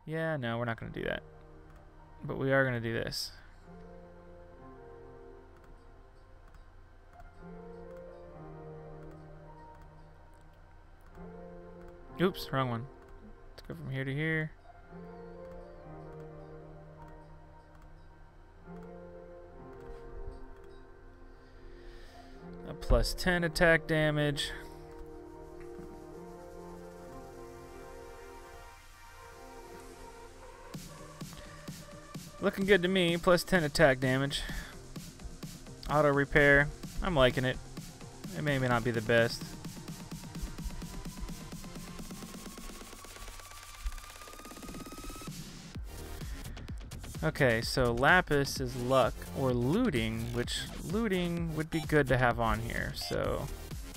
Yeah, no, we're not going to do that. But we are going to do this. Oops, wrong one. Let's go from here to here. A plus 10 attack damage. Looking good to me. Plus 10 attack damage. Auto repair. I'm liking it. It may not be the best. Okay, so Lapis is luck or looting, which looting would be good to have on here, so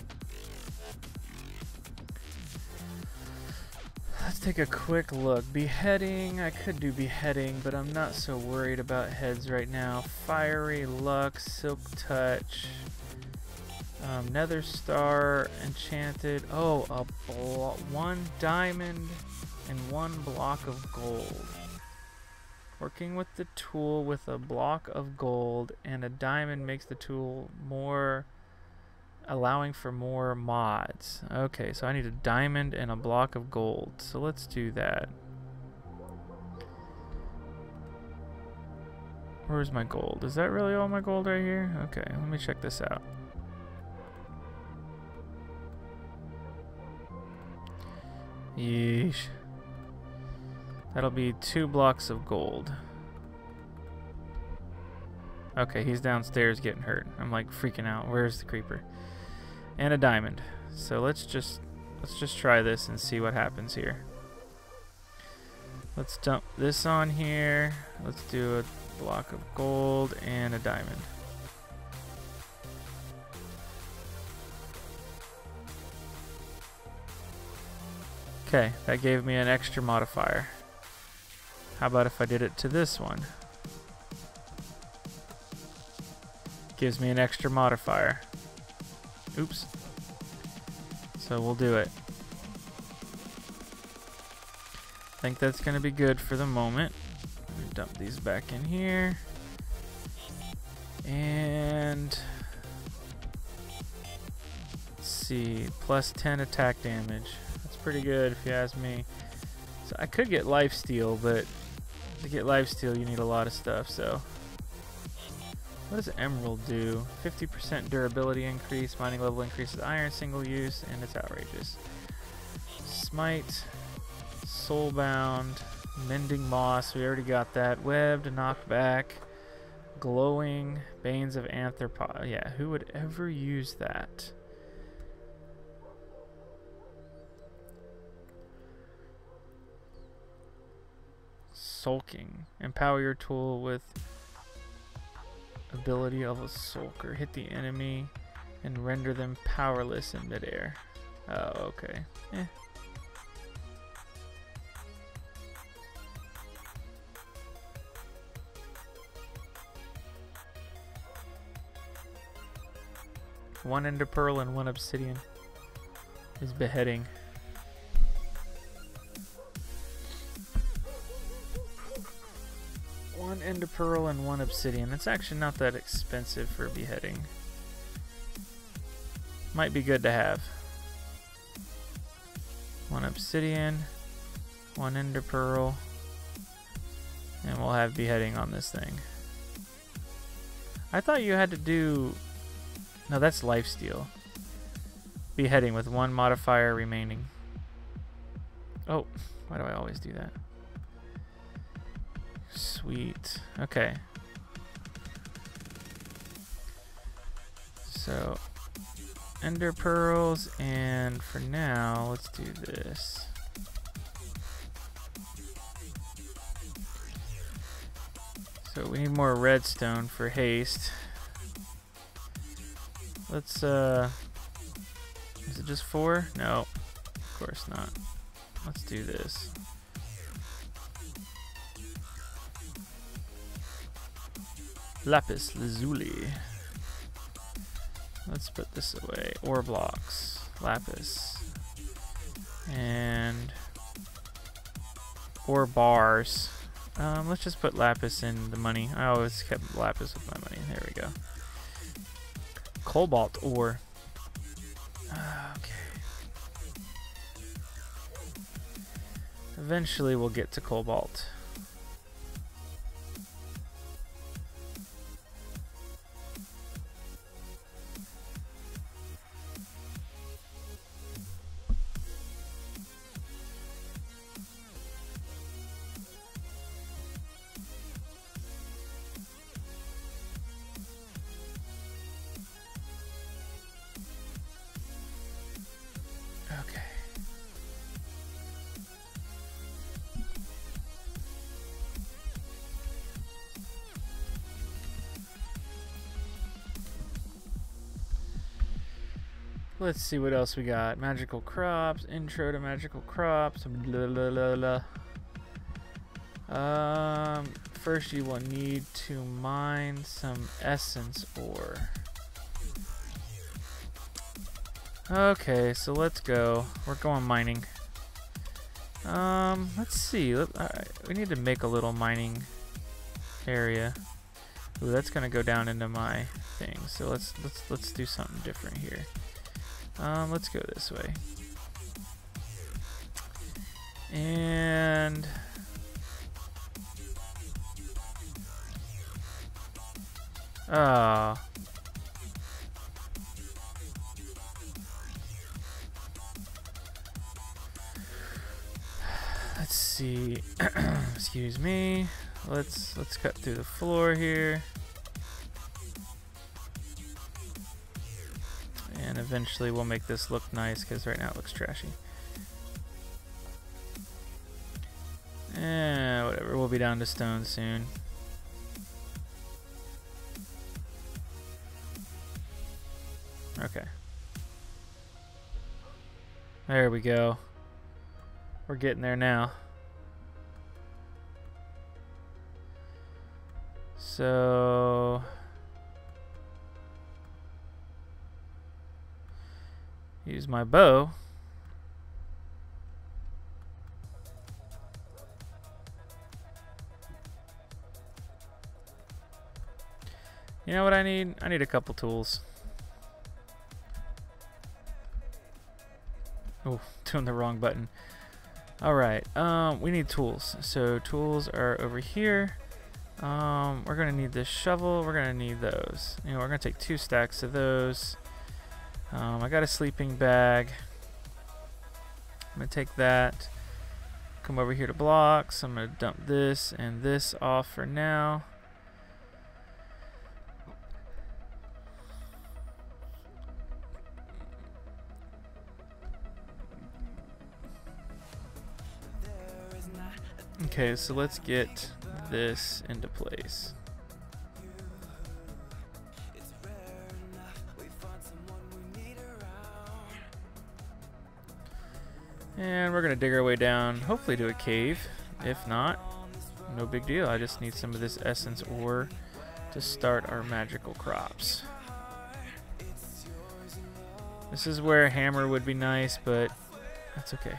let's take a quick look. Beheading, I could do beheading, but I'm not so worried about heads right now. Fiery, luck, silk touch, nether star, enchanted. Oh, one diamond and one block of gold. Working with the tool with a block of gold and a diamond makes the tool more, allowing for more mods. Okay, so I need a diamond and a block of gold. So let's do that. Where's my gold? Is that really all my gold right here? Okay, let me check this out. Yeesh. That'll be 2 blocks of gold. Okay, he's downstairs getting hurt. I'm like freaking out. Where's the creeper? And a diamond. So let's just try this and see what happens here. Let's dump this on here. Let's do a block of gold and a diamond. Okay, that gave me an extra modifier. How about if I did it to this one? Gives me an extra modifier. Oops. So we'll do it. I think that's going to be good for the moment. Let me dump these back in here. And let's see, plus 10 attack damage. That's pretty good if you ask me. So I could get lifesteal, but to get lifesteal you need a lot of stuff, so. What does Emerald do? 50% durability increase, mining level increases iron single use, and it's outrageous. Smite, Soulbound, Mending Moss, we already got that. Webbed, Knockback, Glowing, Banes of Anthropod. Yeah, who would ever use that? Sulking. Empower your tool with ability of a sulker. Hit the enemy and render them powerless in midair. Oh, okay. Eh. One ender pearl and one obsidian is beheading. One ender pearl and one obsidian. It's actually not that expensive for beheading. Might be good to have. One obsidian, one ender pearl, and we'll have beheading on this thing. I thought you had to do... No, that's lifesteal. Beheading with one modifier remaining. Oh, why do I always do that? Sweet. Okay. So, ender pearls, and for now, let's do this. So we need more redstone for haste. Let's, is it just 4? No, of course not. Let's do this. Lapis lazuli. Let's put this away. Ore blocks. Lapis. And 4 bars. Let's just put lapis in the money. I always kept lapis with my money. There we go. Cobalt ore. Okay. Eventually we'll get to cobalt. Okay. Let's see what else we got. Magical crops, intro to magical crops, blah, blah, blah, blah. First you will need to mine some essence ore. Okay, so let's go. We're going mining. Let's see. We need to make a little mining area. Ooh, that's gonna go down into my thing. So let's do something different here. Let's go this way. And let's see. Excuse me. Let's cut through the floor here. And eventually we'll make this look nice because right now it looks trashy. Whatever, we'll be down to stone soon. Okay. There we go. We're getting there now. So use my bow. You know what I need? I need a couple tools. Oh, doing the wrong button. Alright, we need tools. So tools are over here. We're gonna need this shovel, we're gonna need those. You know, we're gonna take 2 stacks of those. I got a sleeping bag. I'm gonna take that. Come over here to blocks. I'm gonna dump this and this off for now. Okay, so let's get this into place. And we're gonna dig our way down, hopefully to a cave. If not, no big deal. I just need some of this essence ore to start our magical crops. This is where a hammer would be nice, but that's okay.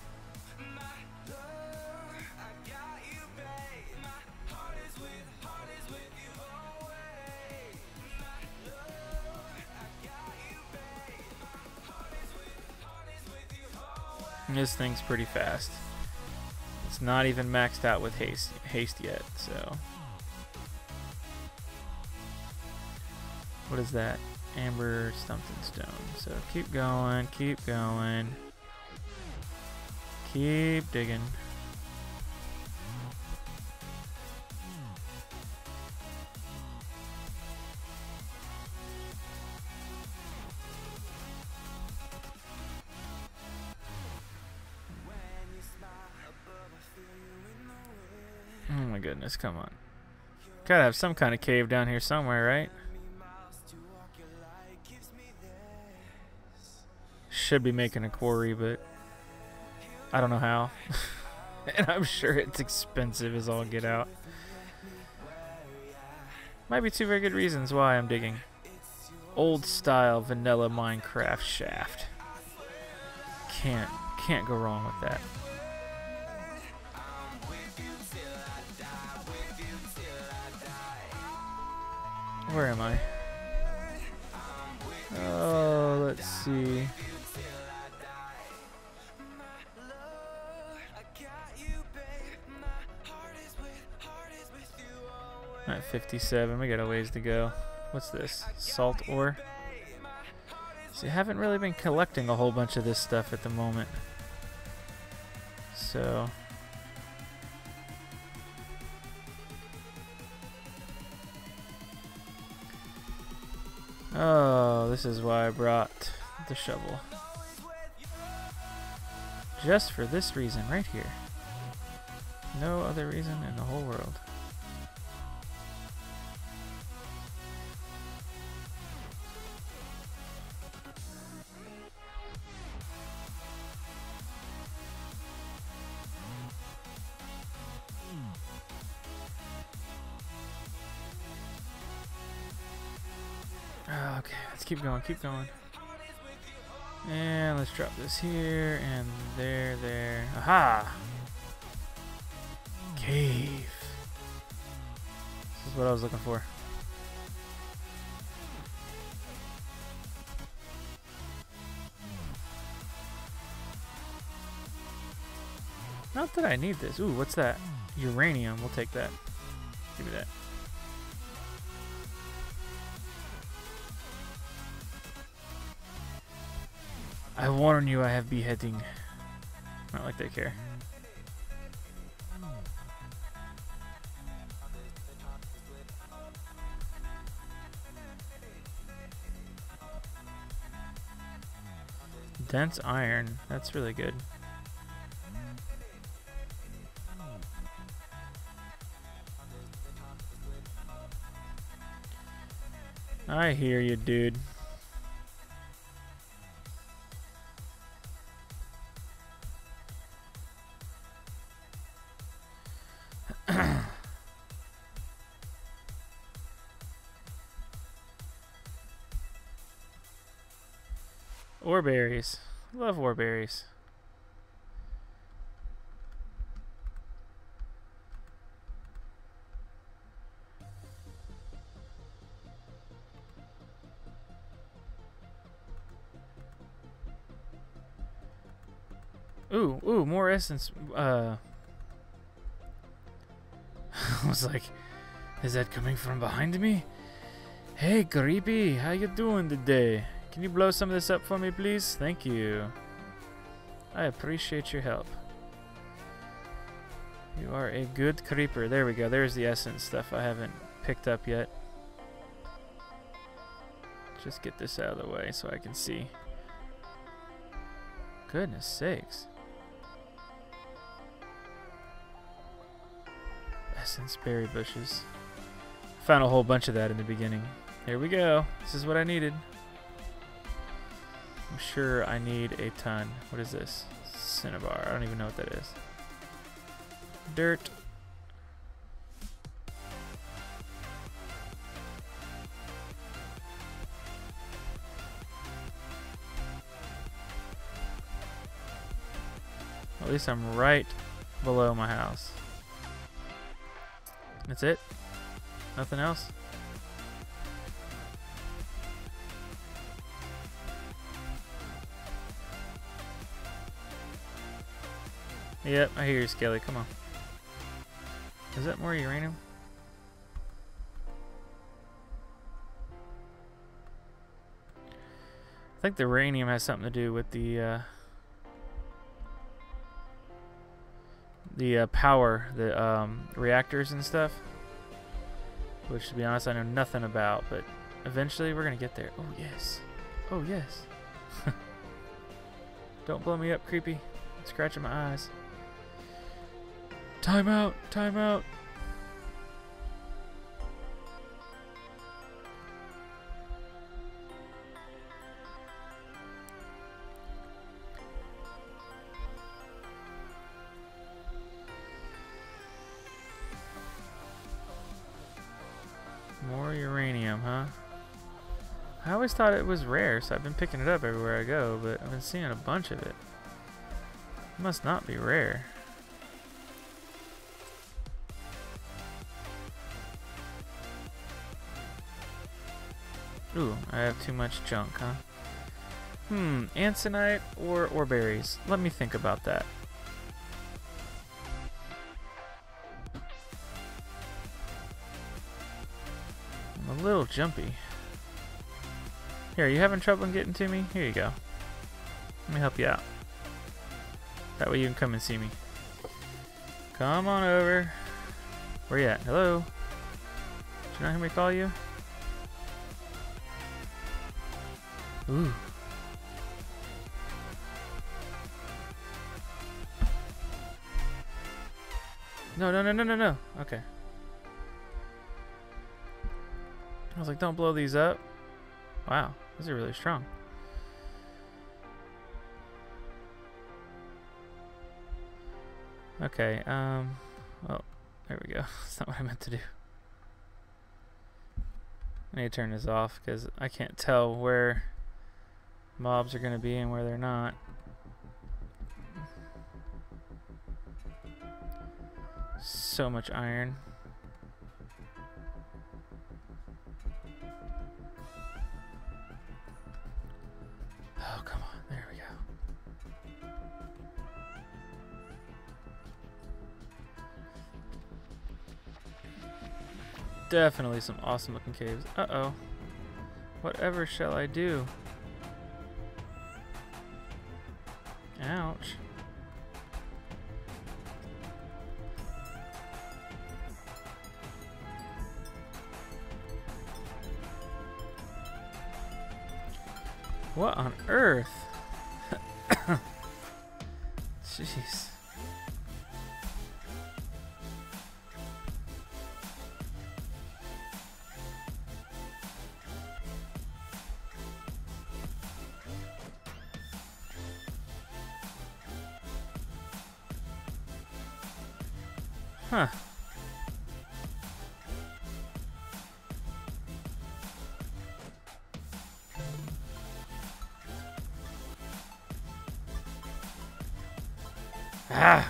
This thing's pretty fast. It's not even maxed out with haste yet, so. What is that? Amber something stone. So keep going, keep going. Keep digging. Oh my goodness, come on. Gotta have some kind of cave down here somewhere, right? Should be making a quarry, but I don't know how. And I'm sure it's expensive as all get out. Might be 2 very good reasons why I'm digging. Old style vanilla Minecraft shaft. Can't go wrong with that. Where am I? Oh, let's see. At 57, we got a ways to go. What's this? Salt ore? See, I haven't really been collecting a whole bunch of this stuff at the moment. So... oh, this is why I brought the shovel. Just for this reason right here. No other reason in the whole world. Okay, let's keep going, keep going. And let's drop this here and there. Aha! Cave. This is what I was looking for. Not that I need this. Ooh, what's that? Uranium. We'll take that. Give me that. I warn you, I have beheading. Not like they care. Dense iron. That's really good. I hear you, dude. Ore berries. Love ore berries. Ooh, more essence. I was like, is that coming from behind me? Hey, creepy, how you doing today? Can you blow some of this up for me, please? Thank you. I appreciate your help. You are a good creeper. There we go. There's the essence stuff I haven't picked up yet. Just get this out of the way so I can see. Goodness sakes. Essence berry bushes. Found a whole bunch of that in the beginning. Here we go. This is what I needed. I'm sure I need a ton. What is this? Cinnabar. I don't even know what that is. Dirt. At least I'm right below my house. That's it? Nothing else? Yep, I hear you, Skelly. Come on. Is that more uranium? I think the uranium has something to do with the power, the reactors and stuff. Which, to be honest, I know nothing about, but eventually we're gonna get there. Oh yes. Oh yes. Don't blow me up, creepy. I'm scratching my eyes. Time out! Time out! More uranium, huh? I always thought it was rare, so I've been picking it up everywhere I go, but I've been seeing a bunch of it. It must not be rare. Ooh, I have too much junk, huh? Ansonite or berries? Let me think about that. I'm a little jumpy. Here, are you having trouble getting to me? Here you go. Let me help you out. That way you can come and see me. Come on over. Where you at? Hello? Did you not hear me call you? Ooh. No. Okay. I was like, don't blow these up. Wow, these are really strong. Okay, well, there we go. That's not what I meant to do. I need to turn this off because I can't tell where mobs are going to be and where they're not. So much iron. Oh, come on. There we go. Definitely some awesome looking caves. Uh-oh. Whatever shall I do? Ouch. What on earth? Jeez. Huh. Ah.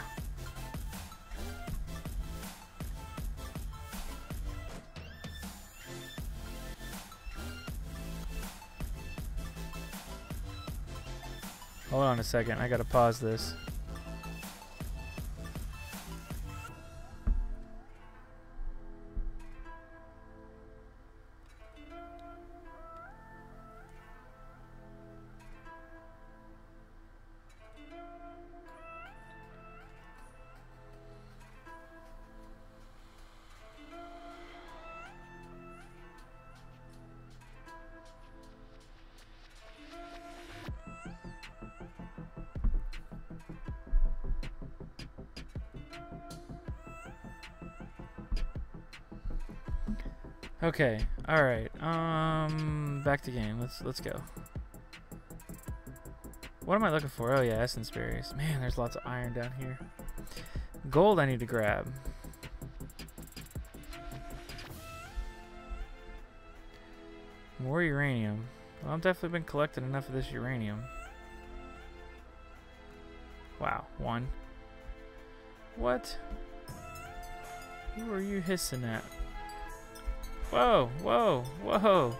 Hold on a second. I gotta pause this. Okay, alright, back to game. Let's go. What am I looking for? Oh yeah, essence berries. Man, there's lots of iron down here. Gold I need to grab. More uranium. Well, I've definitely been collecting enough of this uranium. Wow, one. What? Who are you hissing at? Whoa, whoa, whoa.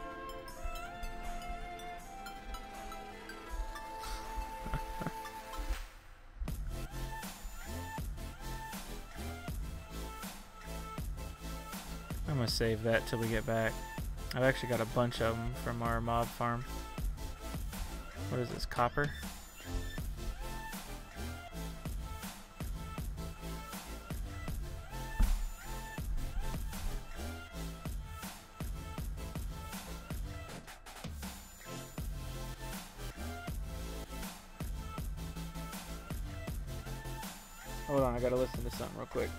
I'm gonna save that till we get back. I've actually got a bunch of them from our mob farm. What is this, copper? Hold on, I gotta listen to something real quick.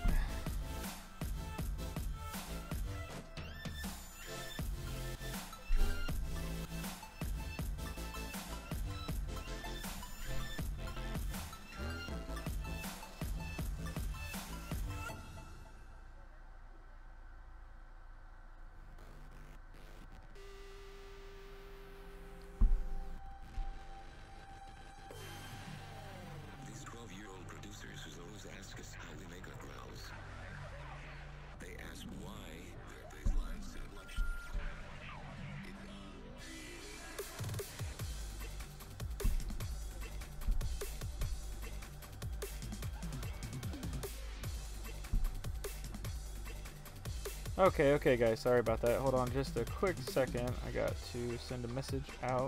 These 12-year-old producers who always ask us how we make our growls. Okay, guys, sorry about that. Hold on just a quick second. I got to send a message out.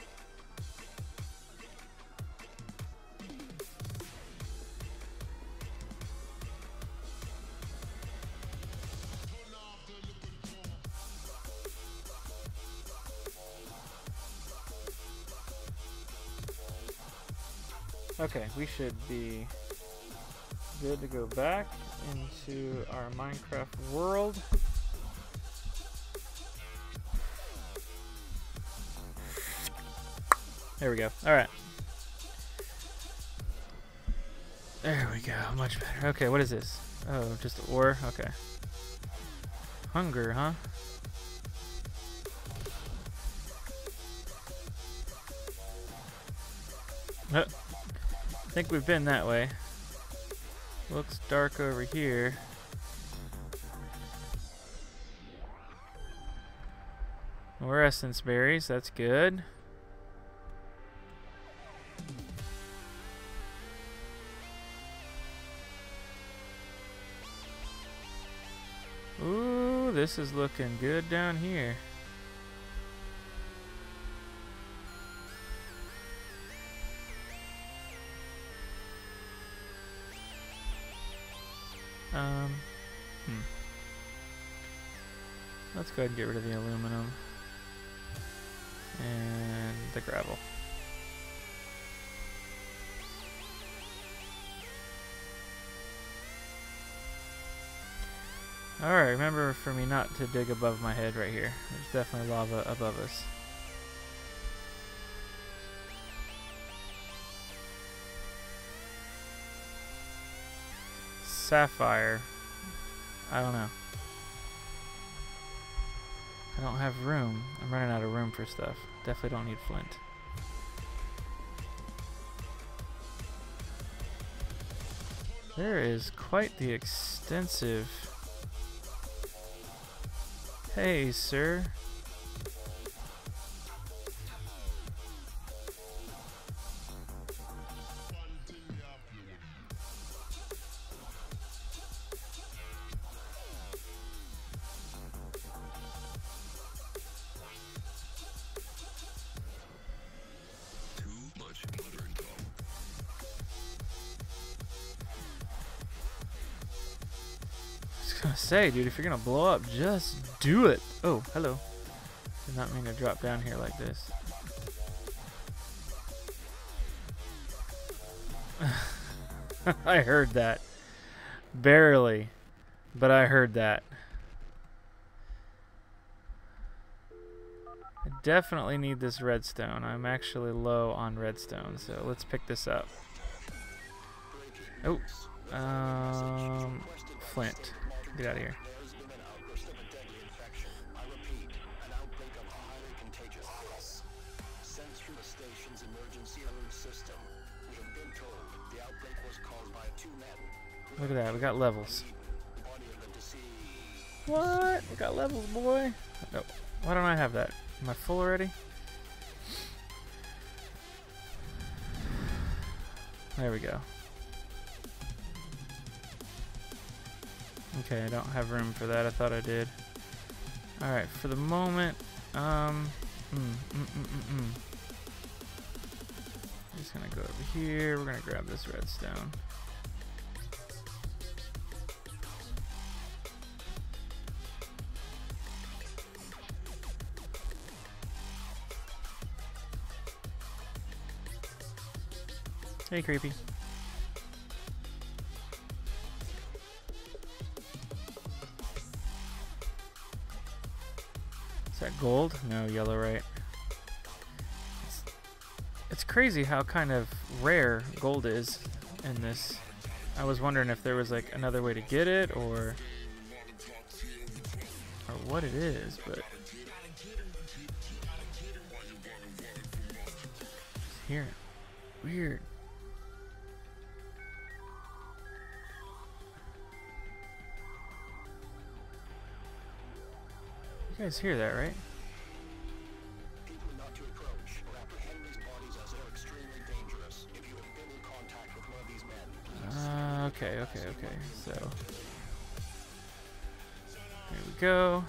Okay, we should be good to go back into our Minecraft world. There we go. Alright. There we go. Much better. Okay, what is this? Oh, just ore? Okay. Hunger, huh? I think we've been that way. Looks dark over here. More essence berries, that's good. Ooh, this is looking good down here. Let's go ahead and get rid of the aluminum and the gravel. Alright, remember for me not to dig above my head right here. There's definitely lava above us. Sapphire. I don't know. I don't have room. I'm running out of room for stuff. Definitely don't need flint. There is quite the extensive... Hey, sir. Gonna say, dude, if you're gonna blow up, just do it. Oh, hello. Did not mean to drop down here like this. I heard that. Barely. But I heard that. I definitely need this redstone. I'm actually low on redstone, so let's pick this up. Oh. Flint. Get out of here. Look at that, we got levels. What? We got levels, boy. Nope. Why don't I have that? Am I full already? There we go. Okay, I don't have room for that. I thought I did. Alright, for the moment, just gonna go over here. We're gonna grab this redstone. Hey, creepy. Is that gold? No, yellow, right? It's crazy how kind of rare gold is in this. I was wondering if there was like another way to get it or what it is, but here, weird. You guys hear that, right? Okay. So here we go.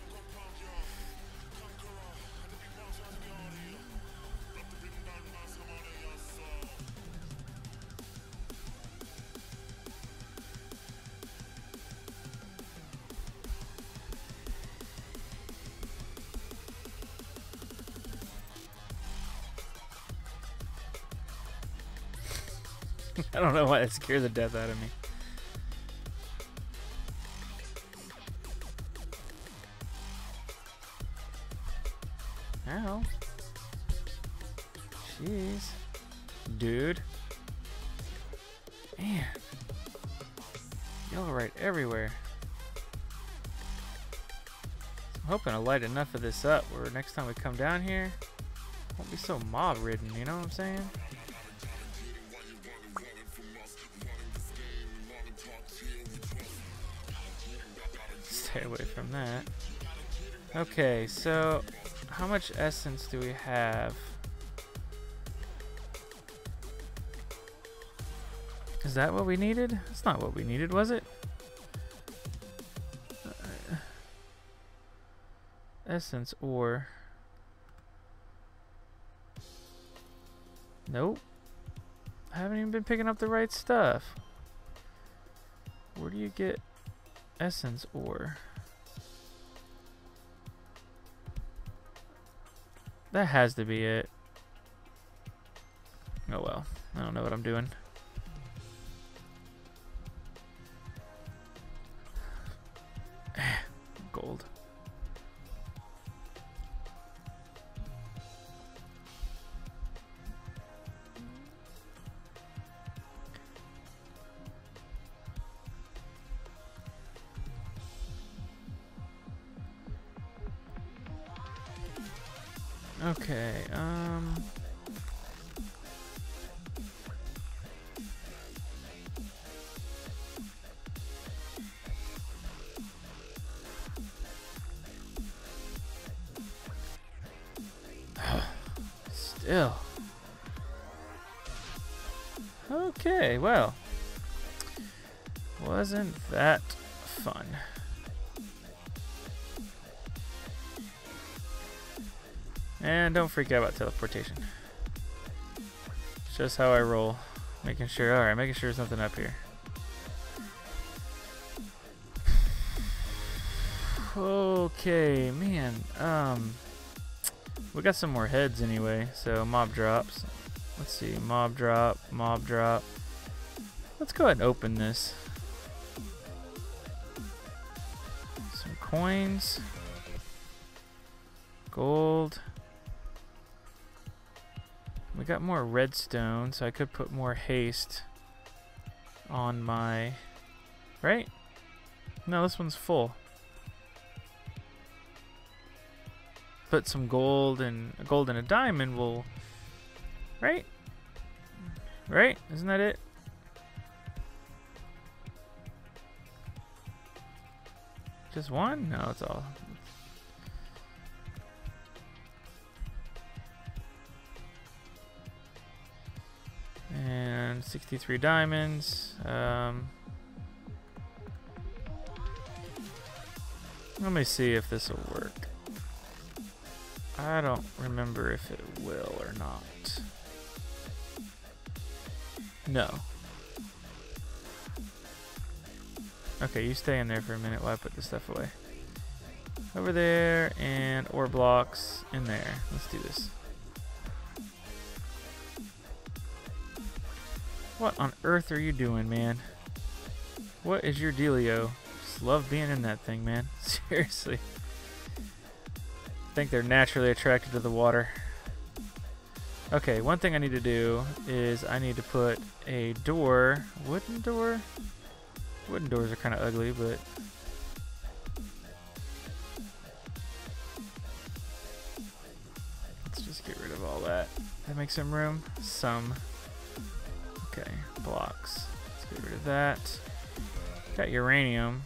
I don't know why it scared the death out of me. Ow. Jeez. Dude. Man. Y'all right everywhere. I'm hoping to light enough of this up where next time we come down here, it won't be so mob ridden, you know what I'm saying? Stay away from that. Okay, so how much essence do we have? Is that what we needed? That's not what we needed, was it? Essence ore. Nope. I haven't even been picking up the right stuff. Where do you get essence ore? That has to be it. Oh well. I don't know what I'm doing. Gold. Okay, still. Okay, well, wasn't that fun? And don't freak out about teleportation. It's just how I roll. Making sure, alright, making sure there's nothing up here. Okay, man, we got some more heads anyway, so mob drops. Let's see, mob drop, mob drop. Let's go ahead and open this. Some coins. Gold. We got more redstone, so I could put more haste on my... Right? No, this one's full. Put some gold and a diamond will... Right? Right? Isn't that it? Just one? No, it's all... And 63 diamonds. Let me see if this will work. I don't remember if it will or not. No. Okay, you stay in there for a minute while I put this stuff away. Over there, and ore blocks in there. Let's do this. What on earth are you doing, man? What is your dealio? Just love being in that thing, man. Seriously. I think they're naturally attracted to the water. Okay, one thing I need to do is I need to put a door. Wooden door? Wooden doors are kind of ugly, but... Let's just get rid of all that. That makes some room? Some. Okay, blocks. Let's get rid of that. Got uranium.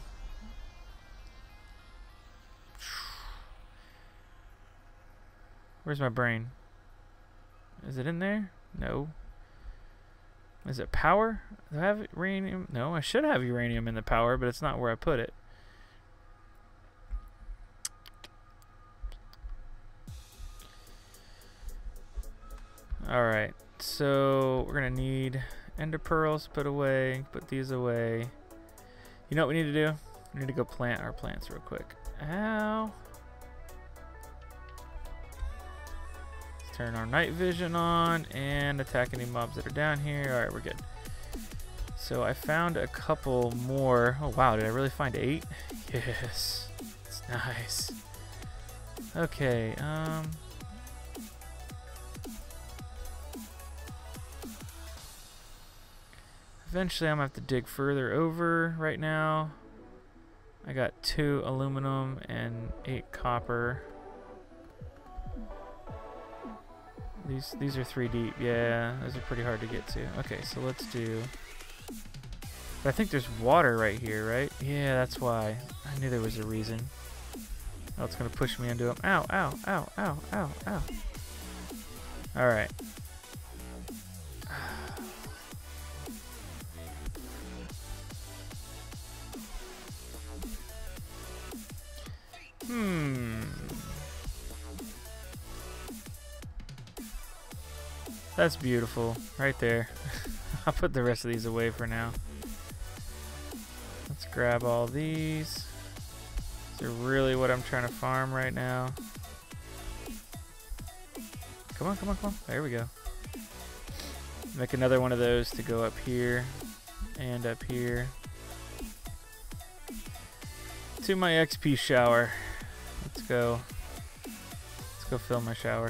Where's my brain? Is it in there? No. Is it power? Do I have uranium? No, I should have uranium in the power, but it's not where I put it. Alright, so we're gonna need ender pearls put away, put these away. You know what we need to do? We need to go plant our plants real quick. Ow. Let's turn our night vision on and attack any mobs that are down here. Alright, we're good. So I found a couple more. Oh wow, did I really find 8? Yes. It's nice. Okay, eventually I'm gonna have to dig further over. Right now I got 2 aluminum and 8 copper. These are 3 deep. Yeah, those are pretty hard to get to. Okay, so let's do... But I think there's water right here, right? Yeah, that's why. I knew there was a reason. Oh, it's gonna push me into them. Ow, ow, ow, ow, ow, ow. Alright. That's beautiful. Right there. I'll put the rest of these away for now. Let's grab all these. These are really what I'm trying to farm right now. Come on, come on, come on. There we go. Make another one of those to go up here and up here. To my XP shower. Let's go. Let's go fill my shower.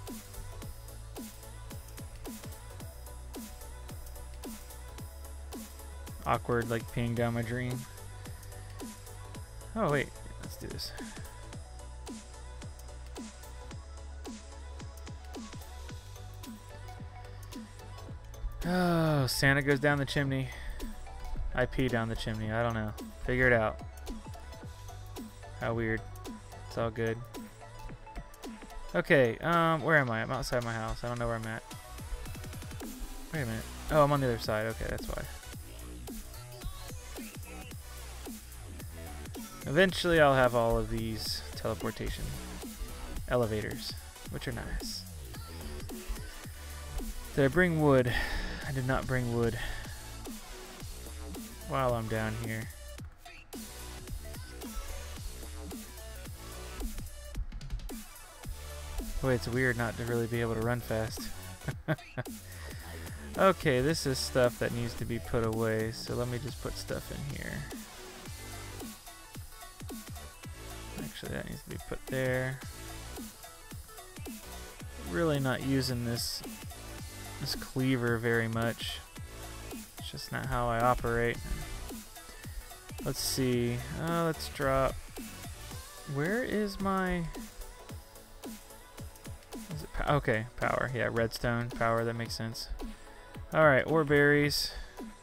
Awkward, like peeing down my dream. Oh wait, let's do this. Oh, Santa goes down the chimney. I pee down the chimney. I don't know. Figure it out. How weird. It's all good. Okay, where am I? I'm outside my house. I don't know where I'm at. Wait a minute. Oh, I'm on the other side. Okay, that's why. Eventually I'll have all of these teleportation elevators, which are nice. Did I bring wood? I did not bring wood while I'm down here. Boy, it's weird not to really be able to run fast. Okay, this is stuff that needs to be put away, so let me just put stuff in here. Actually, that needs to be put there. Really not using this cleaver very much. It's just not how I operate. Let's see. Let's drop. Where is my... Is it okay, power. Yeah, redstone power. That makes sense. All right, ore berries.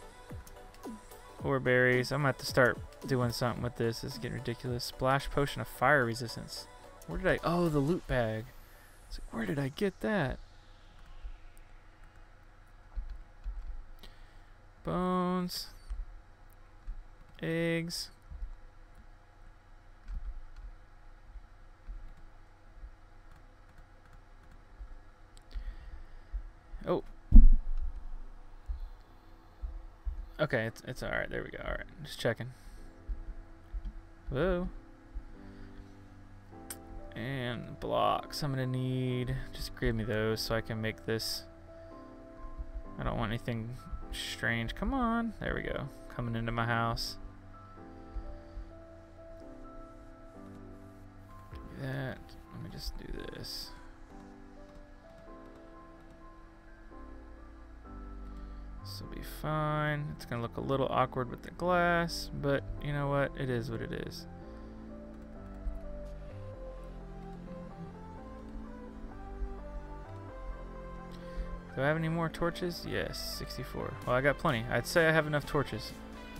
Ore berries. I'm gonna have to start doing something with this. This is getting ridiculous. Splash potion of fire resistance. Where did I... Oh, the loot bag. So where did I get that? Bones. Eggs. Oh. Okay, it's all right. There we go. All right, just checking. Whoa. And blocks. I'm gonna need. Just give me those so I can make this. I don't want anything strange. Come on. There we go. Coming into my house. Do that. Let me just do this. This will be fine. It's gonna look a little awkward with the glass, but you know what? It is what it is. Do I have any more torches? Yes, 64. Well, I got plenty. I'd say I have enough torches.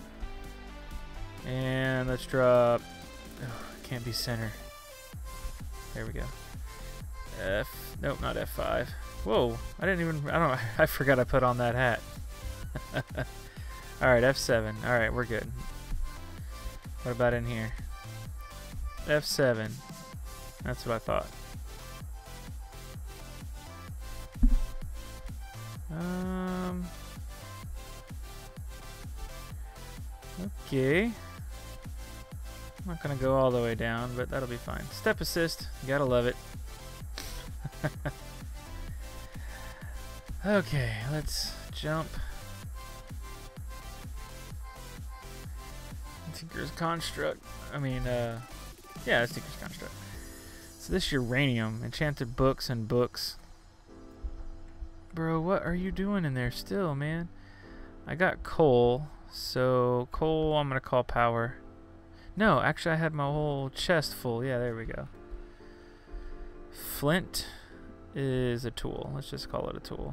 And let's drop... Oh, can't be center. There we go. F... Nope, not F5. Whoa, I didn't even... I forgot I put on that hat. Alright, F7. Alright, we're good. What about in here? F7. That's what I thought. Okay. I'm not gonna go all the way down, but that'll be fine. Step assist, gotta love it. Okay, let's jump. Tinker's Construct. Yeah, it's Tinker's Construct. So this uranium, enchanted books and books. Bro, what are you doing in there still, man? I got coal, so coal I'm gonna call power. No, actually I had my whole chest full. Yeah, there we go. Flint is a tool. Let's just call it a tool.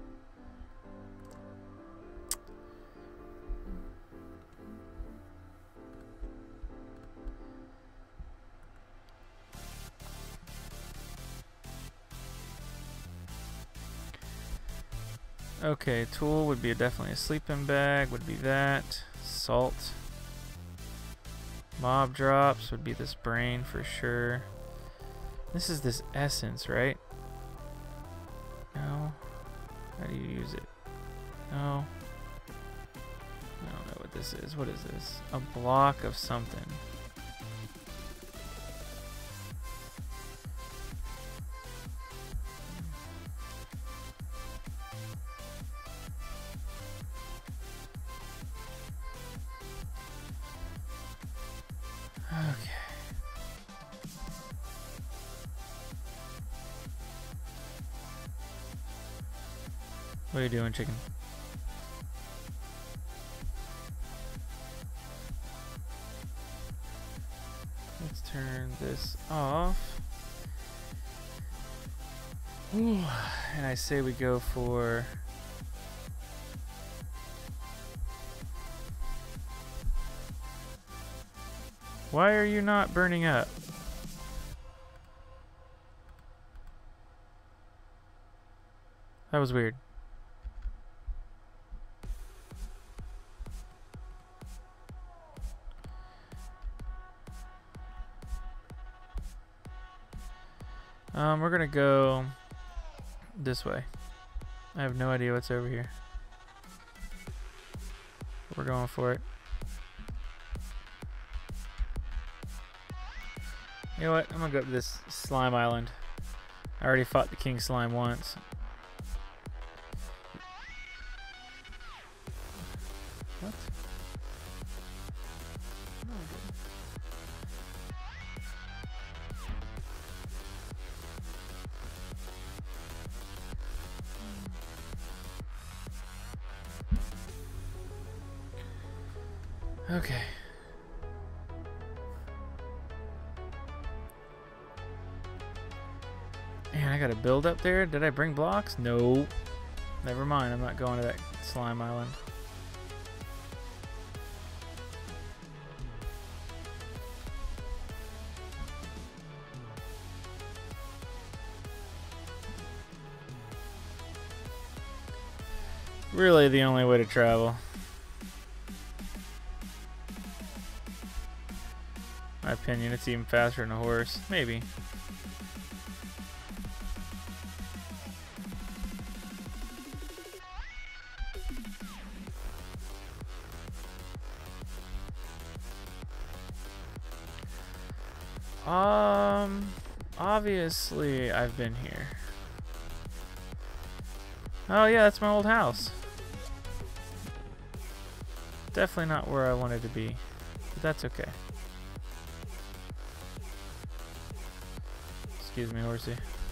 Okay, tool would be definitely a sleeping bag, would be that. Salt. Mob drops would be this brain for sure. This is this essence, right? No. How do you use it? No. I don't know what this is. What is this? A block of something. Okay. What are you doing, chicken? Let's turn this off. Ooh. And I say we go for... Why are you not burning up? That was weird. We're gonna go this way. I have no idea what's over here. We're going for it. You know what? I'm gonna go up to this slime island. I already fought the king slime once. What? Okay. Man, I gotta build up there. Did I bring blocks? No. Never mind. I'm not going to that slime island. Really the only way to travel. My opinion, it's even faster than a horse. Maybe. Obviously I've been here. Oh yeah, that's my old house. Definitely not where I wanted to be, but that's okay. Excuse me, horsey.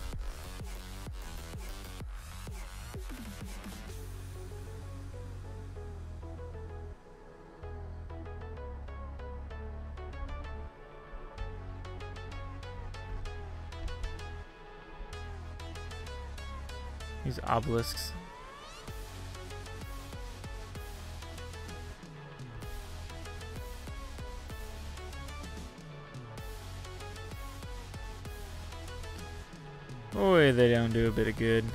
These obelisks. Boy, they don't do a bit of good.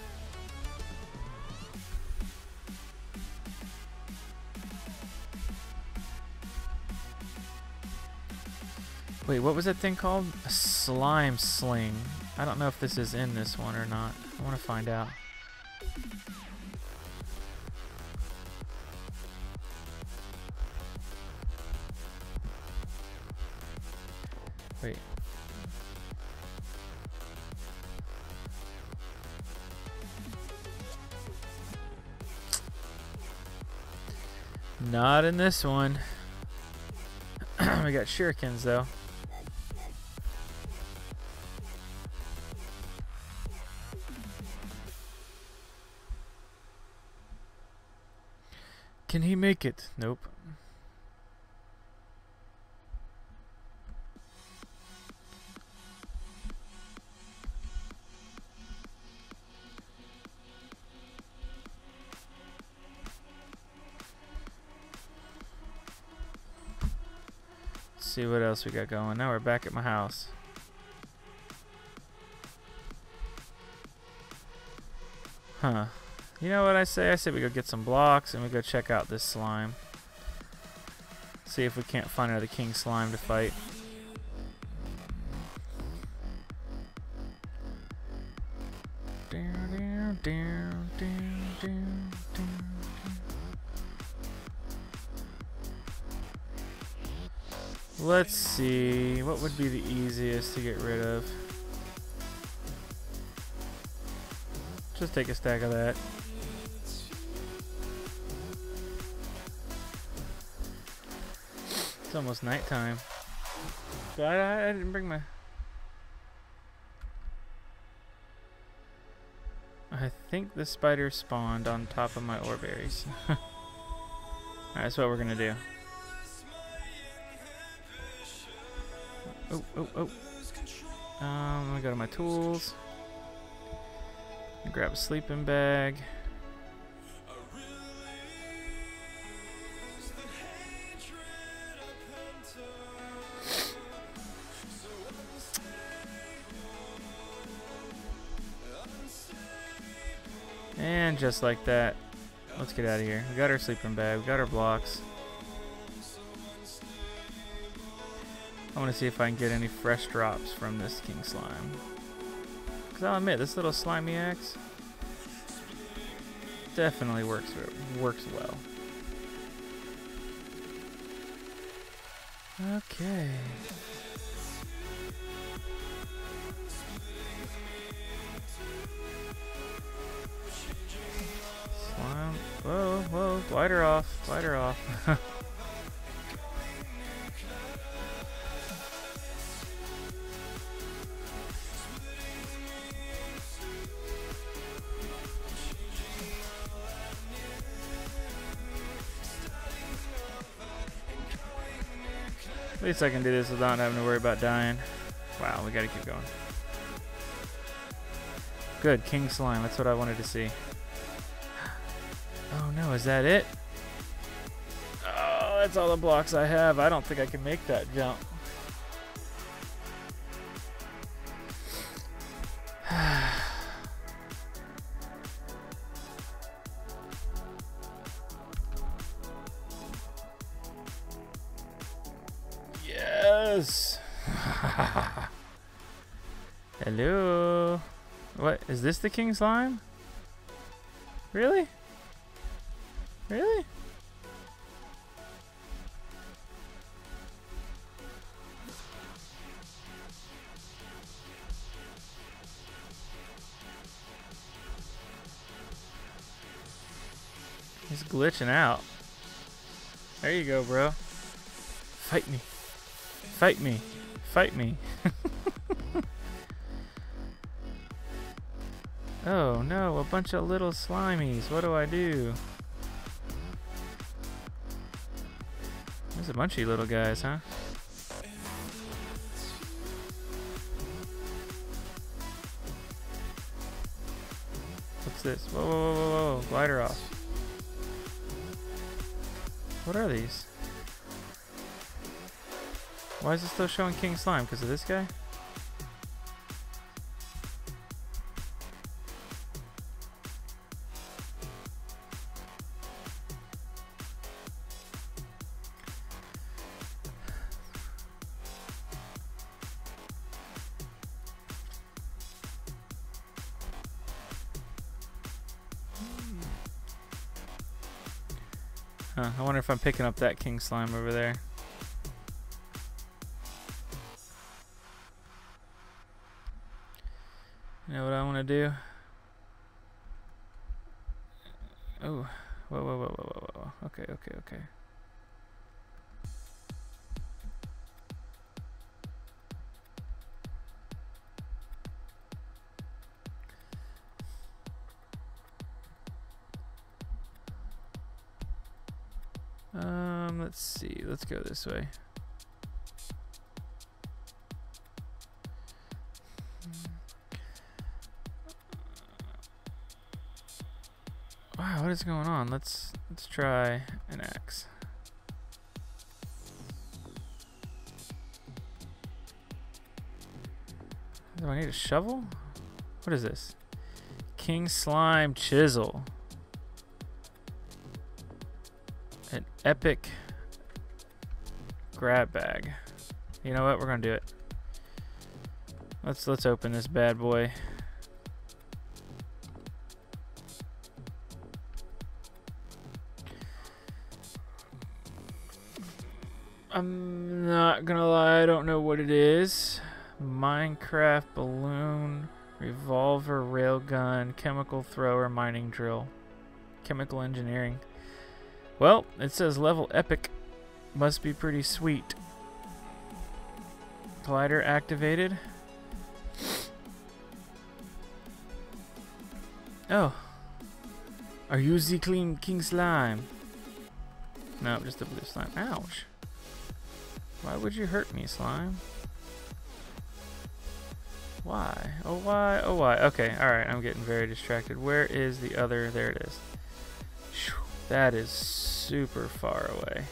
Wait, what was that thing called? A slime sling. I don't know if this is in this one or not. I want to find out. Wait. Not in this one. We got shurikens though. Can he make it? Nope. See what else we got going. Now we're back at my house. Huh. You know what I say? I say we go get some blocks and we go check out this slime. See if we can't find another king slime to fight. Let's see, what would be the easiest to get rid of? Just take a stack of that. It's almost nighttime. But I didn't bring my... I think the spider spawned on top of my ore berries. Alright, that's what we're gonna do. Oh. Let me go to my tools. Grab a sleeping bag. And just like that, let's get out of here. We got our sleeping bag, we got our blocks. I want to see if I can get any fresh drops from this king slime. Because I'll admit, this little slimy axe definitely works well. Okay. Slime. Whoa, glide her off, glide her off. At least I can do this without having to worry about dying. Wow, we gotta keep going. Good, king slime, that's what I wanted to see. Oh no, is that it? Oh, that's all the blocks I have. I don't think I can make that jump. Yes. Hello. What is this? The king slime? Really? Really? He's glitching out. There you go, bro. Fight me. Fight me. Fight me. Oh no, a bunch of little slimies. What do I do? There's a bunch of you little guys, huh? What's this? Whoa, whoa, whoa, whoa, whoa. Glide her off. What are these? Why is it still showing King Slime? Because of this guy? Huh, I wonder if I'm picking up that King Slime over there. I want to do. Oh, whoa. Okay. Let's see. Let's go this way. Wow, what is going on? Let's try an axe. Do I need a shovel? What is this? King Slime Chisel. An epic grab bag. You know what? We're gonna do it. Let's open this bad boy. I'm not gonna lie, I don't know what it is. Minecraft balloon, revolver, railgun, chemical thrower, mining drill, chemical engineering. Well, it says level epic. Must be pretty sweet. Glider activated. Oh. Are you the clean King Slime? No, just a blue slime. Ouch. Why would you hurt me, slime? Why? Oh, why? Oh, why? Okay, alright, I'm getting very distracted. Where is the other? There it is. That is super far away.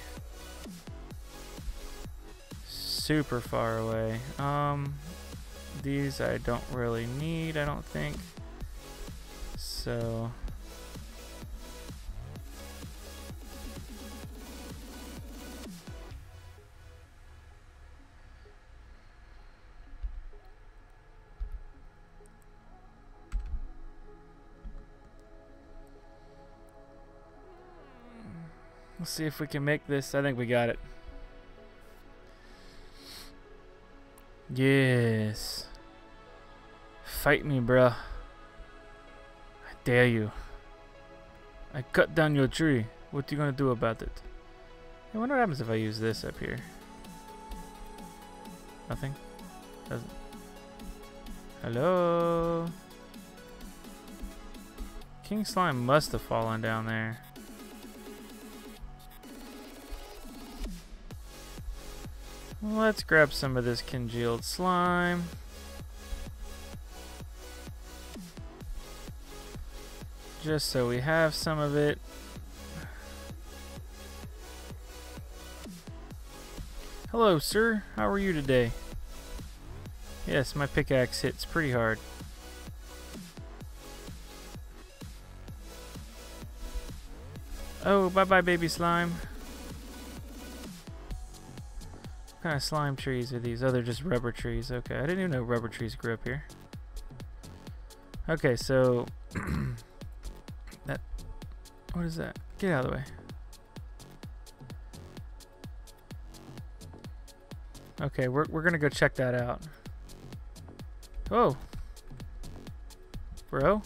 Super far away. These I don't really need, I don't think. So... let's see if we can make this. I think we got it. Yes. Fight me, bruh. I dare you. I cut down your tree. What you gonna do about it? I wonder what happens if I use this up here. Nothing? Doesn't. Hello? King Slime must have fallen down there. Let's grab some of this congealed slime. Just so we have some of it. Hello, sir. How are you today? Yes, my pickaxe hits pretty hard. Oh, bye-bye, baby slime. What kind of slime trees are these? Oh, they're just rubber trees. Okay, I didn't even know rubber trees grew up here. Okay, so... that... what is that? Get out of the way. Okay, we're gonna go check that out. Whoa. Bro?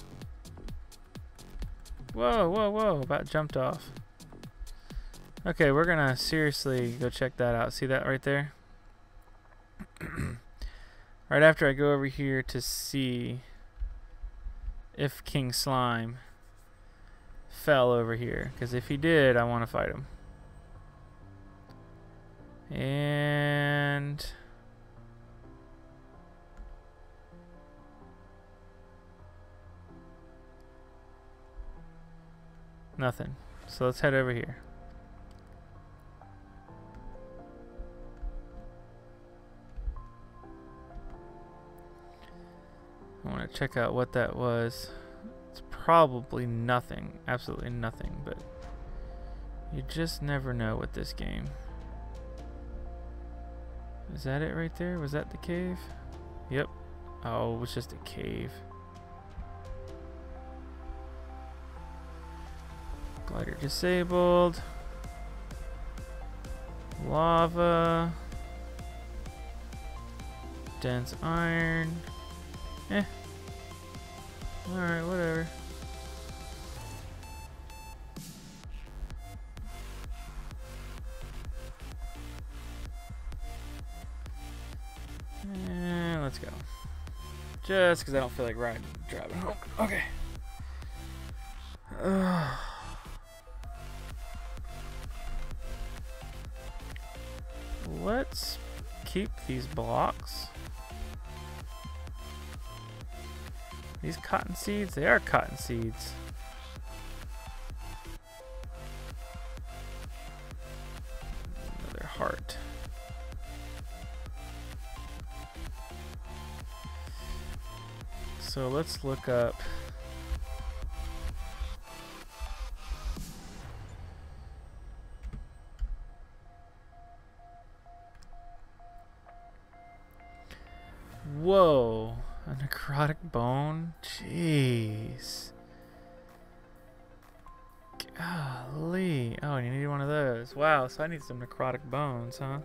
Whoa. About jumped off. Okay, we're gonna seriously go check that out. See that right there? Right after I go over here to see if King Slime fell over here. Because if he did, I want to fight him. And... nothing. So let's head over here. I want to check out what that was. It's probably nothing. Absolutely nothing, but you just never know with this game. Is that it right there? Was that the cave? Yep. Oh, it was just a cave. Glider disabled. Lava. Dense iron. Alright, whatever. And let's go. Just because I don't feel like driving home. Okay. Let's keep these blocks. These cotton seeds? They are cotton seeds. Another heart. So let's look up. Whoa, a necrotic bone? Jeez. Golly. Oh, you need one of those. Wow, so I need some necrotic bones, huh?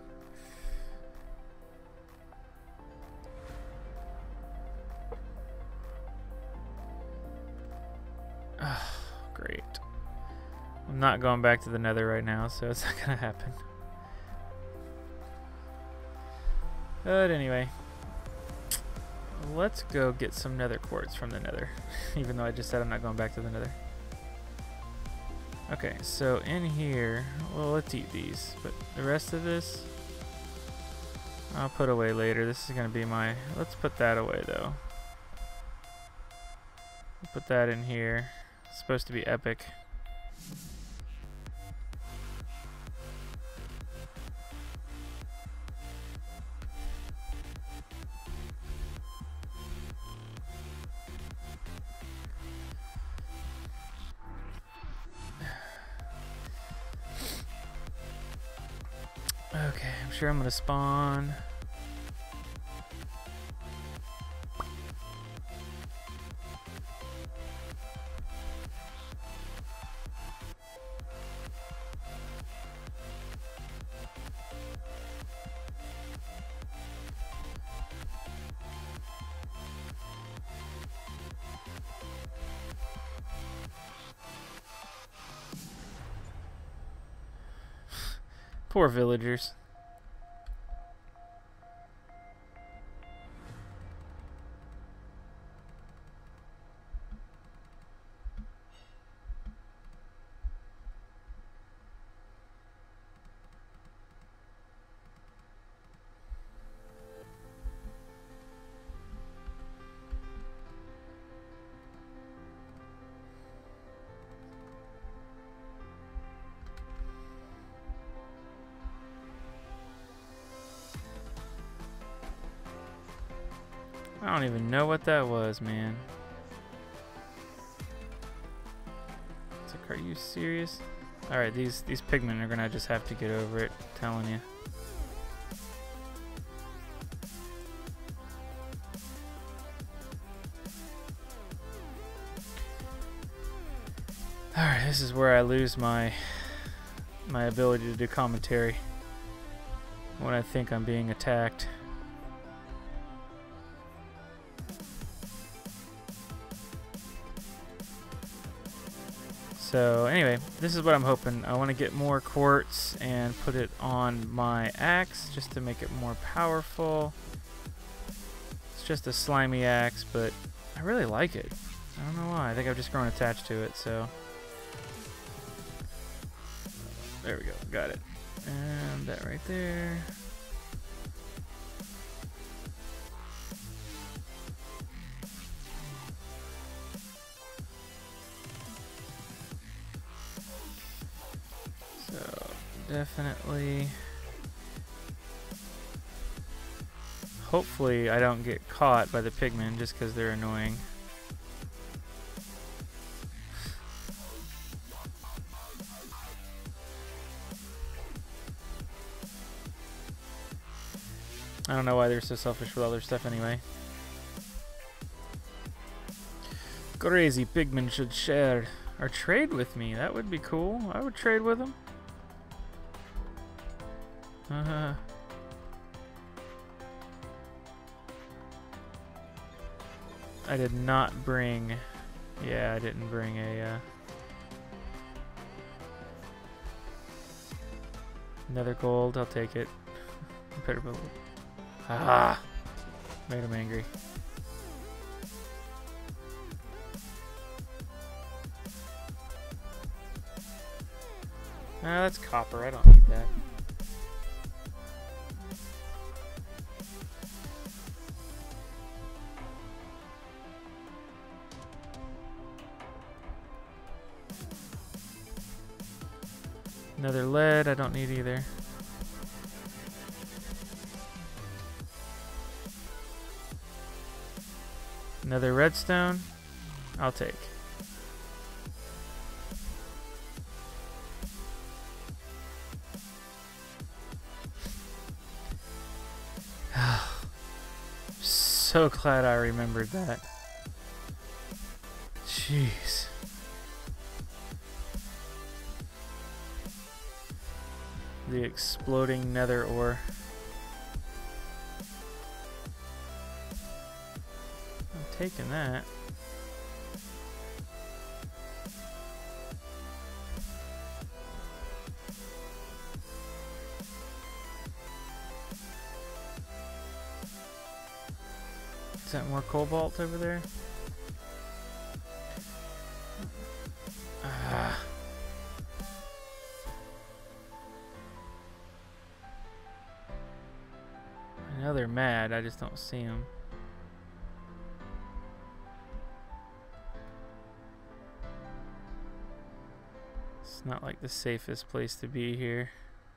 Oh, great. I'm not going back to the nether right now, so it's not gonna happen. But anyway. Let's go get some nether quartz from the nether. Even though I just said I'm not going back to the nether. Okay, so in here, well, let's eat these. But the rest of this, I'll put away later. This is going to be my... Let's put that away, though. Put that in here. It's supposed to be epic. Okay, I'm sure I'm gonna spawn. Poor villagers. I don't even know what that was, man. It's like, are you serious? Alright, these pigmen are gonna just have to get over it, I'm telling you. Alright, this is where I lose my ability to do commentary when I think I'm being attacked. So anyway, this is what I'm hoping. I want to get more quartz and put it on my axe just to make it more powerful. It's just a slimy axe, but I really like it. I don't know why. I think I've just grown attached to it, so. There we go, got it. And that right there. So definitely, hopefully I don't get caught by the pigmen just because they're annoying. I don't know why they're so selfish with all their stuff anyway. Crazy pigmen should share or trade with me. That would be cool. I would trade with them. I did not bring Yeah, I didn't bring a another gold. I'll take it. Better believe. Ah, made him angry. Ah, that's copper. I don't need that. Another lead, I don't need either. Another redstone, I'll take. So glad I remembered that. Jeez. The exploding nether ore. I'm taking that. Is that more cobalt over there? Ah. I know they're mad, I just don't see them. It's not like the safest place to be here.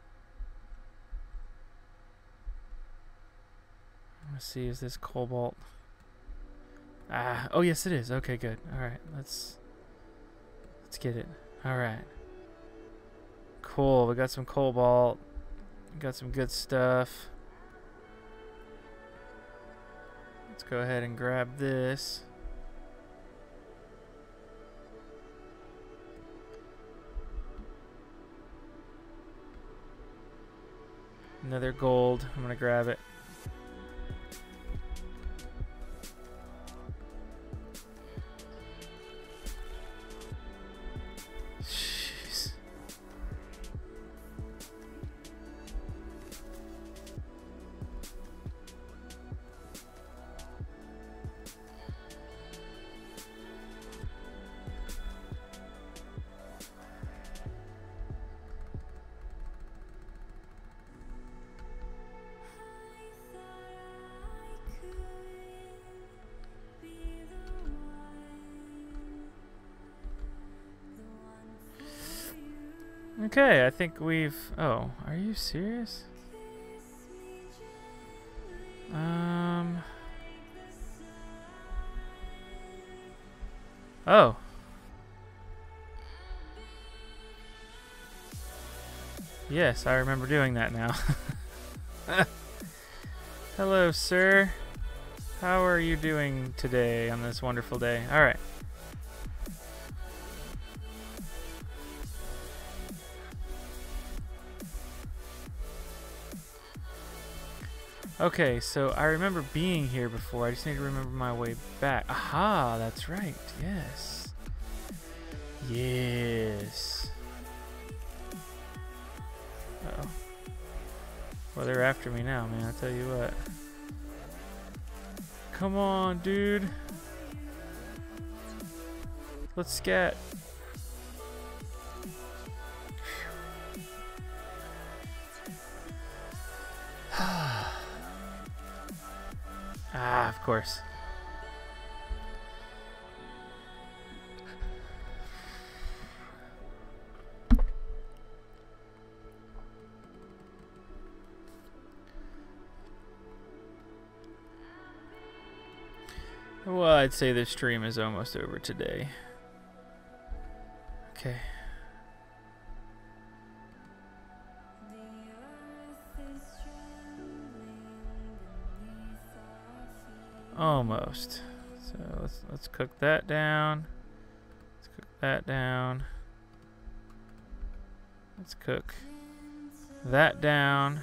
Let's see, is this cobalt? Ah, oh yes it is. Okay, good. Alright, let's get it. Alright. Cool, we got some cobalt. We got some good stuff. Let's go ahead and grab this. Another gold. I'm gonna grab it. Jeez. Okay, I think we've... Oh, are you serious? Oh. Yes, I remember doing that now. Hello, sir. How are you doing today on this wonderful day? All right. Okay, so I remember being here before. I just need to remember my way back. Aha, that's right. Yes. Yes. Uh-oh. Well, they're after me now, man. I'll tell you what. Come on, dude. Let's scat. Ah, of course. Well, I'd say the stream is almost over today. Okay. Almost. So let's cook that down. Let's cook that down. Let's cook that down.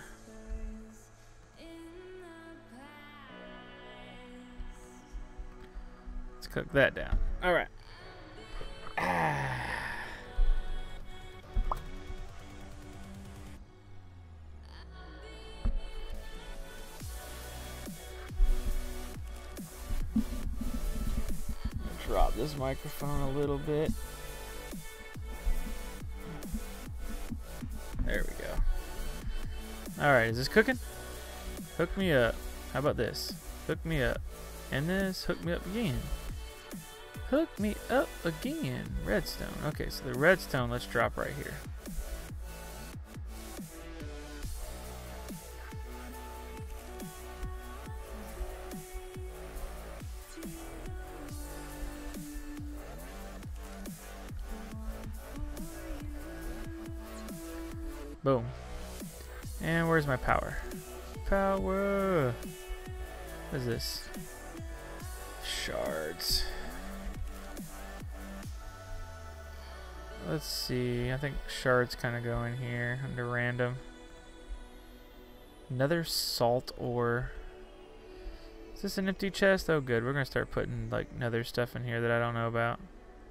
Let's cook that down. All right. Ah. Drop this microphone a little bit. There we go. Alright, is this cooking? Hook me up. How about this? Hook me up. And this, hook me up again. Hook me up again. Redstone. Okay, so the redstone, let's drop right here. Boom. And where's my power? Power! What is this? Shards. Let's see. I think shards kind of go in here under random. Another salt ore. Is this an empty chest? Oh, good. We're going to start putting like nether stuff in here that I don't know about.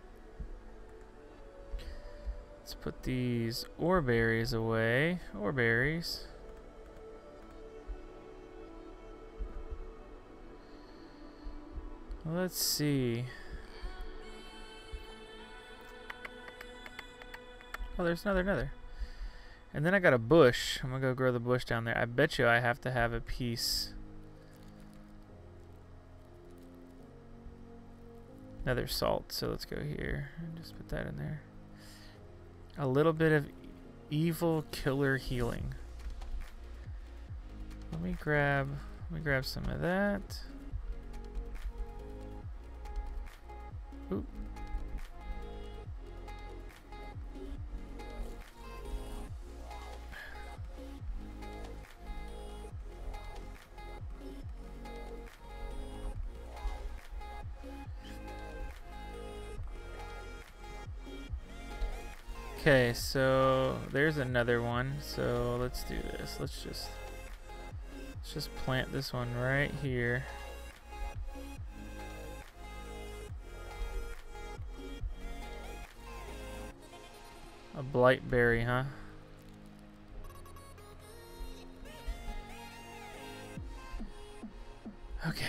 Let's put these ore berries away. Ore berries. Let's see. Oh, there's another nether. And then I got a bush. I'm gonna go grow the bush down there. I bet you I have to have a piece. Nether salt. So let's go here and just put that in there. A little bit of evil killer healing. Let me grab some of that. Oop. Okay, so there's another one. So let's do this. Let's just plant this one right here. A blight berry, huh? Okay.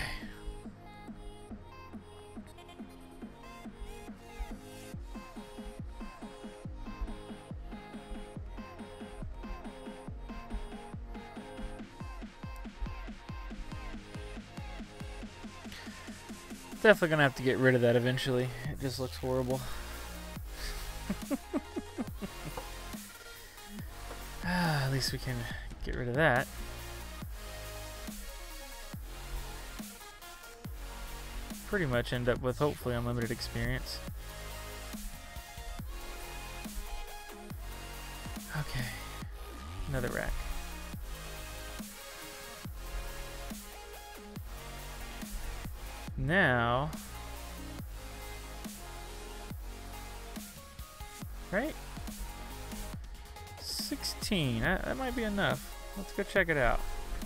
Definitely gonna have to get rid of that eventually. It just looks horrible. At least we can get rid of that. Pretty much end up with hopefully unlimited experience. Okay, another rack. Now, right? 16, that might be enough. Let's go check it out.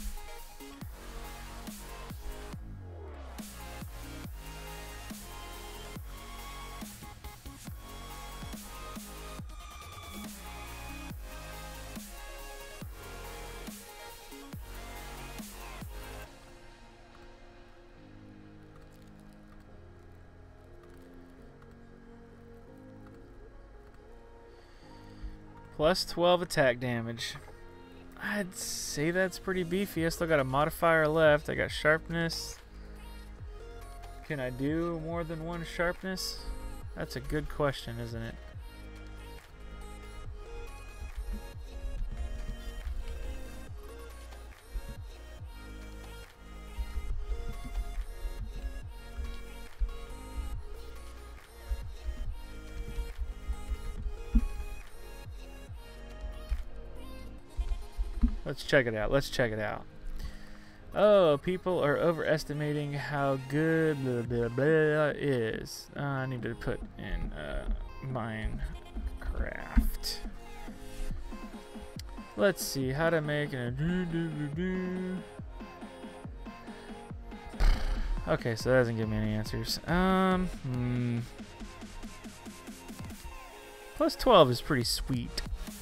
Plus 12 attack damage. I'd say that's pretty beefy. I still got a modifier left. I got sharpness. Can I do more than one sharpness? That's a good question, isn't it? Let's check it out. Let's check it out. Oh, people are overestimating how good blah blah blah is. I need to put in Minecraft. Let's see how to make a Okay, so that doesn't give me any answers. Plus 12 is pretty sweet.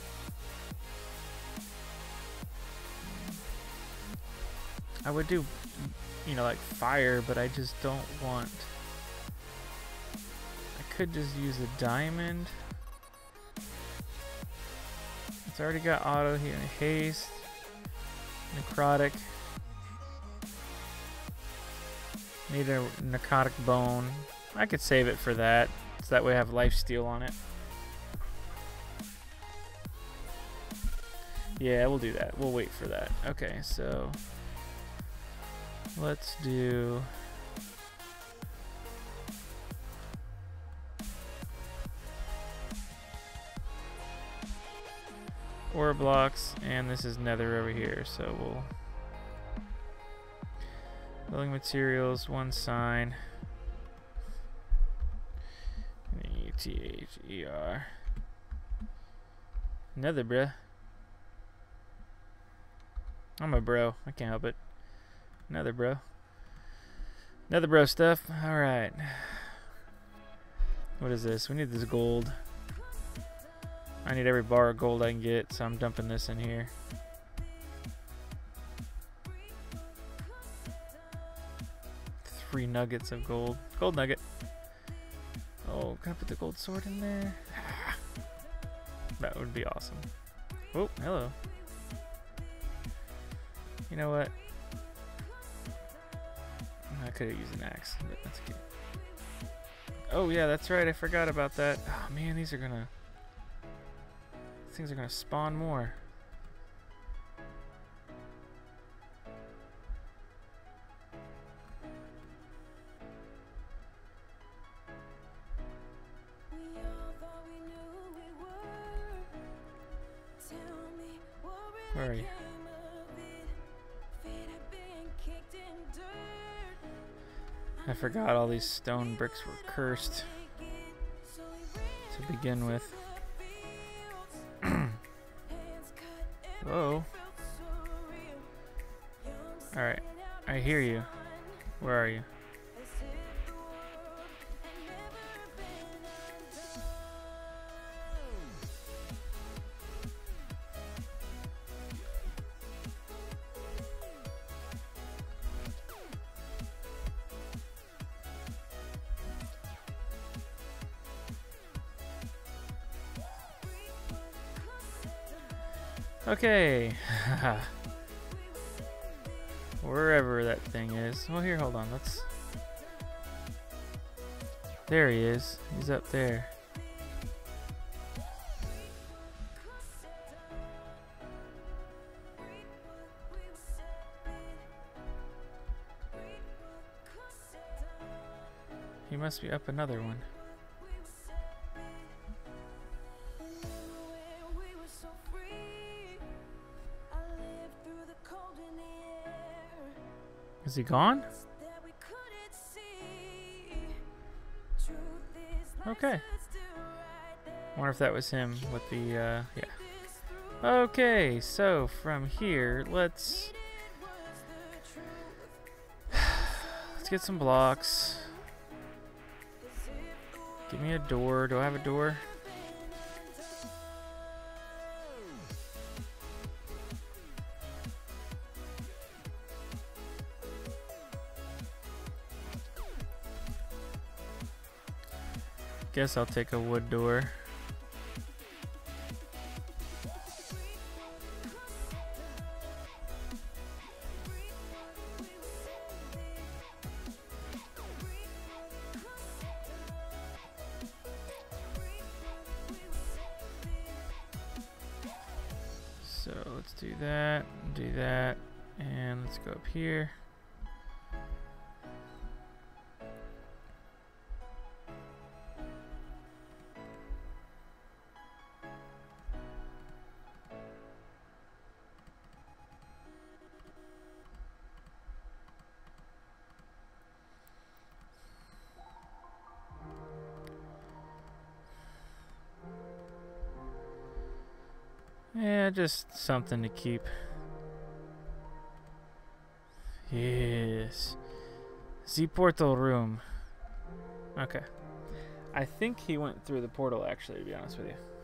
I would do, you know, like fire, but I just don't want... I could just use a diamond. It's already got auto here. Haste. Necrotic. Need a narcotic bone. I could save it for that, so that way I have lifesteal on it. Yeah, we'll do that. We'll wait for that. Okay, so let's do... ore blocks, and this is nether over here, so we'll... building materials, one sign. E-T-H-E-R. Nether, bruh. I'm a bro. I can't help it. Nether, bro. Nether, bro stuff. Alright. What is this? We need this gold. I need every bar of gold I can get, so I'm dumping this in here. Three nuggets of gold. Gold nugget. Oh, can I put the gold sword in there? That would be awesome. Oh, hello. You know what? I could have used an axe, but that's okay. Oh yeah, that's right. I forgot about that. Oh man, these things are gonna spawn more. Where are you? I forgot all these stone bricks were cursed to begin with. Whoa. Alright, I hear you. Where are you? Okay. Wherever that thing is. Well, here, hold on. Let's... There he is. He's up there. He must be up another one. Is he gone? Okay. Wonder if that was him with the, yeah. Okay, so from here, let's get some blocks. Give me a door. Do I have a door? Guess I'll take a wood door. So let's do that, and let's go up here. Yeah, just something to keep. Yes. The portal room. Okay. I think he went through the portal, actually, to be honest with you.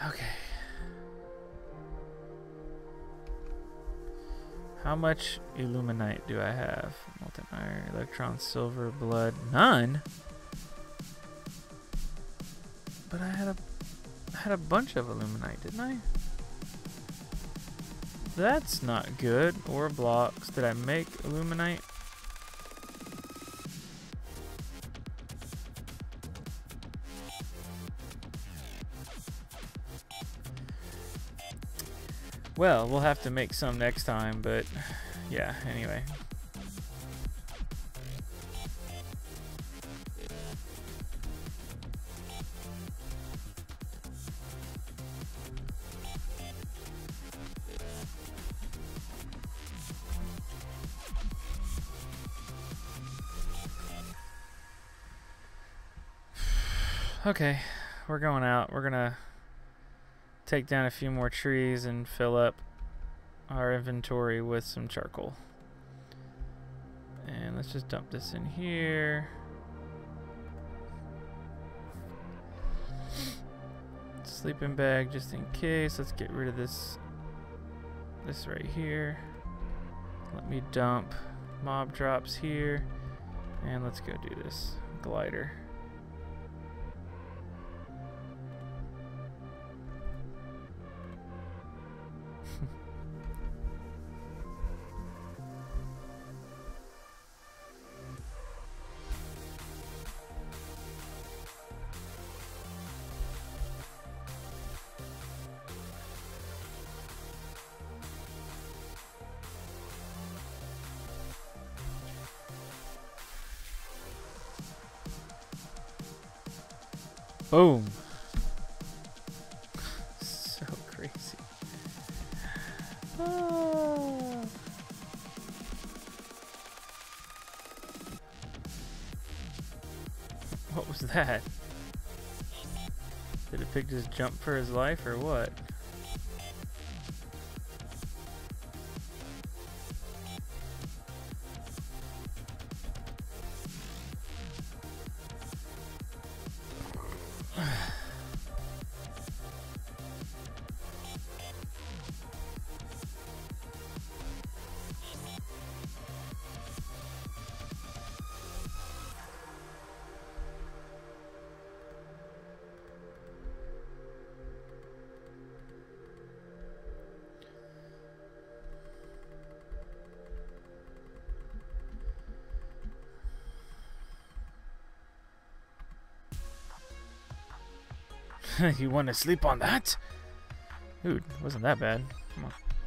Okay. How much illuminite do I have? Molten iron, electron, silver, blood. None? But I had a bunch of illuminite, didn't I? That's not good. Ore blocks. Did I make illuminite? Well, we'll have to make some next time, but yeah, anyway. Okay, we're going out. We're gonna take down a few more trees and fill up our inventory with some charcoal. And let's just dump this in here. Sleeping bag just in case. Let's get rid of this right here. Let me dump mob drops here. And let's go do this glider. Boom. So crazy. Ah. What was that? Did a pig just jump for his life or what? You want to sleep on that? Dude, wasn't that bad. Come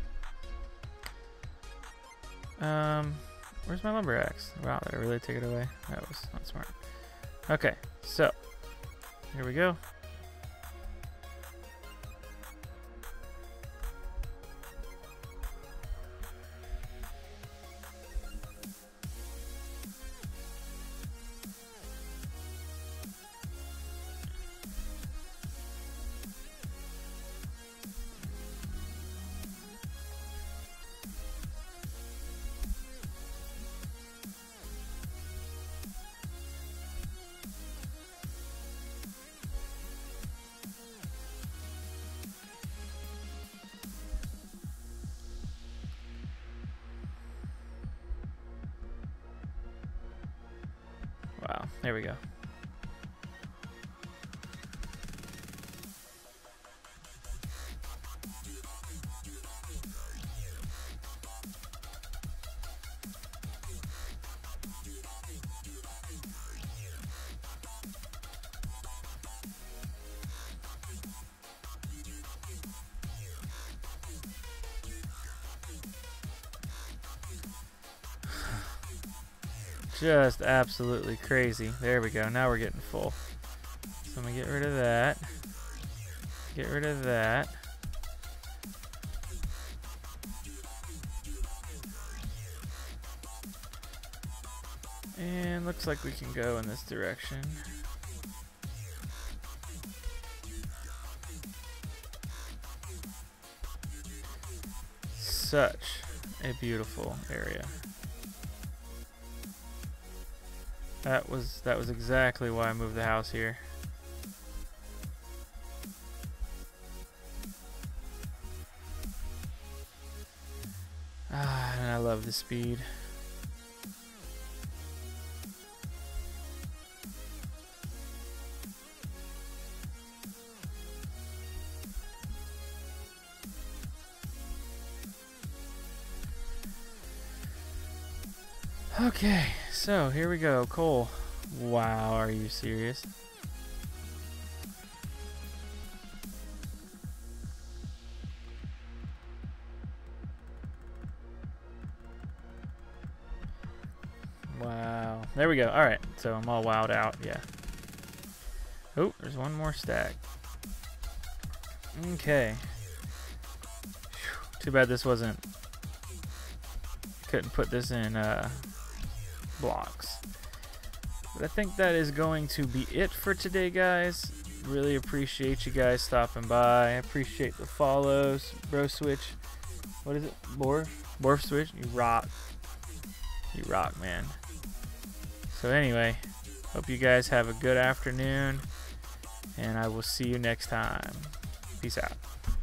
on. Where's my lumber axe? Wow, did I really take it away? That was not smart. Okay, so here we go. Wow, there we go. Just absolutely crazy. There we go. Now we're getting full. So I'm going to get rid of that. Get rid of that. And looks like we can go in this direction. Such a beautiful area. That was exactly why I moved the house here. love the speed. Okay, so here we go. Cole. Wow, are you serious? Wow. There we go. Alright, so I'm all wowed out. Yeah. Oh, there's one more stack. Okay. Too bad this wasn't... Couldn't put this in blocks. But I think that is going to be it for today, guys. Really appreciate you guys stopping by. I appreciate the follows. Bro Switch. What is it? Borf Switch? You rock. You rock, man. So anyway, hope you guys have a good afternoon, and I will see you next time. Peace out.